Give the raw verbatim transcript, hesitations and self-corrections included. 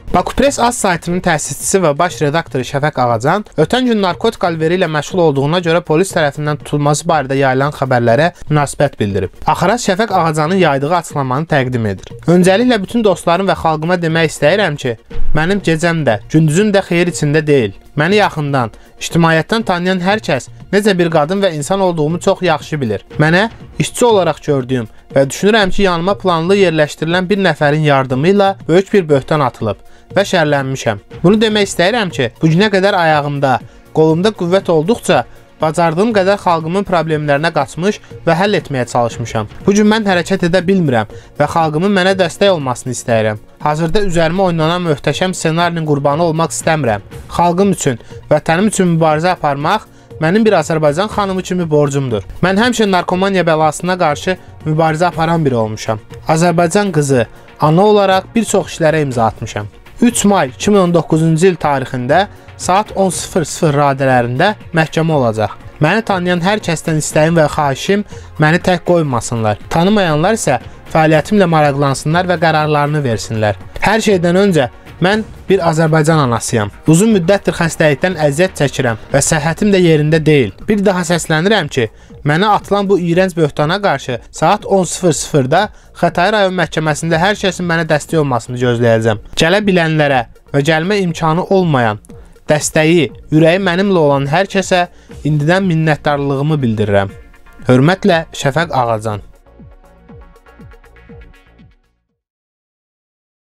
Bakupress Az saytının təsisçisi və baş redaktoru Şəfəq Ağacan ötən gün narkotik alveri ilə məşğul olduğuna görə polis tərəfindən tutulması barədə yayılan xəbərlərə münasibət bildirib. Axırat Şəfəq Ağacanın yaydığı açıqlamanı təqdim edir. Öncəliklə bütün dostlarım və xalqıma demək istəyirəm ki, mənim gecəm də, gündüzüm də xeyir içində deyil. Məni yaxından, ictimaiyyətdən tanıyan hər kəs necə bir qadın və insan olduğumu çox yaxşı bilir. Mənə işçi olaraq gördüyüm və düşünürəm ki, yanıma planlı yerləşdirilən bir nəfərin yardımı ilə böyük bir böhtan atılıb və şərlənmişəm. Bunu demək istəyirəm ki, bu günə qədər ayağımda, qolumda qüvvət olduqca bacardığım qədər xalqımın problemlərinə qaçmış və həll etməyə çalışmışam. Bu gün mən hərəkət edə bilmirəm və xalqımın mənə dəstək olmasını istəyirəm. Hazırda üzərimə oynanan möhtəşəm ssenarinin qurbanı olmaq istəmirəm. Xalqım üçün, vətənim üçün mübarizə aparmaq mənim bir Azərbaycan xanımı kimi borcumdur. Mən həmişə narkomaniya bəlasına qarşı mübarizə aparan biri olmuşam. Azərbaycan qızı, ana olaraq bir çox işlərə imza atmışam. üç may iki min on doqquzuncu il tarixində saat on sıfır sıfır radələrində məhkəmə olacaq. Məni tanıyan hər kəsdən istəyim və xahişim məni tək qoymasınlar. Tanımayanlar isə fəaliyyətimlə maraqlansınlar və qərarlarını versinlər. Hər şeydən öncə mən bir Azərbaycan anasıyam. Uzun müddətdir xəstəlikdən əziyyət çəkirəm və səhhətim də yerində deyil. Bir daha səslənirəm ki, mənə atılan bu iyrənc böhtana qarşı saat on sıfır sıfırda Xətai rayon məhkəməsində hər kəsin mənə dəstək olmasını gözləyəcəm. Gələ bilənlərə və gəlmə imkanı olmayan, dəstəyi, ürəyi mənimlə olan hər kəsə indidən minnətdarlığımı bildirirəm. Hörmətlə, Şəfəq Ağacan.